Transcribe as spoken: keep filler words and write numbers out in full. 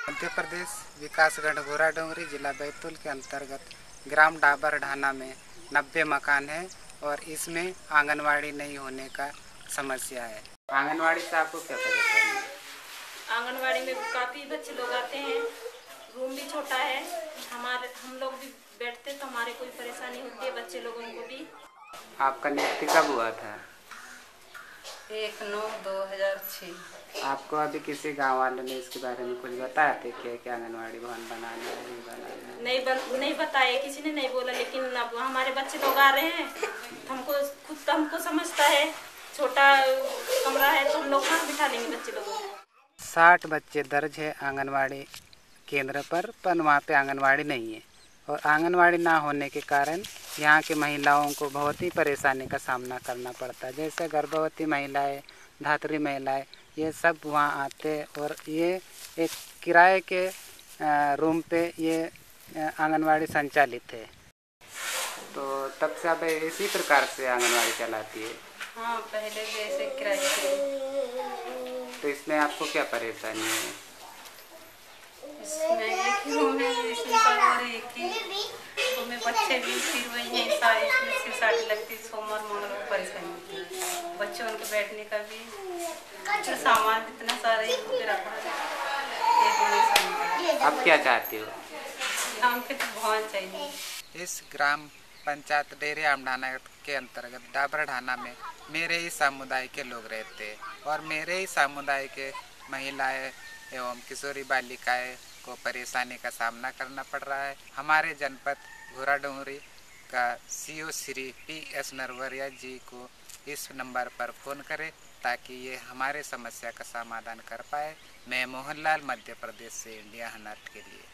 मध्य प्रदेश विकासखंड घोरा डोंगरी जिला बैतूल के अंतर्गत ग्राम डाबर ढाना में नब्बे मकान है और इसमें आंगनवाड़ी नहीं होने का समस्या है। आंगनवाड़ी से आपको क्या परेशानी है? आंगनवाड़ी में काफ़ी बच्चे लोग आते हैं, रूम भी छोटा है, हमारे हम लोग भी बैठते तो हमारे कोई परेशानी होती है, बच्चे लोगों को भी। आपका नियुक्ति कब हुआ था? एक नौ दो हजार छः। आपको अभी किसी गांव वाले ने इसके बारे में कुछ बताया थे क्या कि आंगनवाड़ी भवन बनाना है नहीं बनाना है? नहीं बन, नहीं बताया, किसी ने नहीं बोला, लेकिन अब हमारे बच्चे लोग आ रहे हैं, हमको खुद तो हमको समझता है, छोटा कमरा है तो हम लोग कहाँ बिठा लेंगे बच्चे लोगों को। साठ बच्चे दर्ज है आंगनवाड़ी केंद्र पर, पर वहाँ पे आंगनवाड़ी नहीं है और आंगनवाड़ी ना होने के कारण यहाँ की महिलाओं को बहुत ही परेशानी का सामना करना पड़ता है। जैसे गर्भवती महिलाएं, धात्री महिलाएं, ये सब वहाँ आते और ये एक किराए के रूम पे ये आंगनवाड़ी संचालित है। तो तब से आप इसी प्रकार से आंगनवाड़ी चलाती है? हाँ, पहले भी ऐसे किराए से। तो इसमें आपको क्या परेशानी है? इसमें एक ही रूम है, इसमें और एक ही रूम में बच्चे भी फिर वही है, सारी इसमें सिर साड़ी लगती, सोमवार मंगल को परेशानी होती है, बच्चों उनके बैठने का भी जो सामान इतना सारा पे रखा है। आप क्या चाहती हो? हमको तो भवन चाहिए। इस ग्राम पंचायत डेरे आमडाना के अंतर्गत डाबर ढाना में मेरे ही समुदाय के लोग रहते हैं और मेरे ही समुदाय के महिलाएं एवं किशोरी बालिकाएं को परेशानी का सामना करना पड़ रहा है। हमारे जनपद घोरा डोंगरी का CO Shri P S Narwariya ji को इस नंबर पर फ़ोन करें ताकि ये हमारे समस्या का समाधान कर पाए। मैं मोहनलाल, मध्य प्रदेश से इंडिया अनहर्ड के लिए।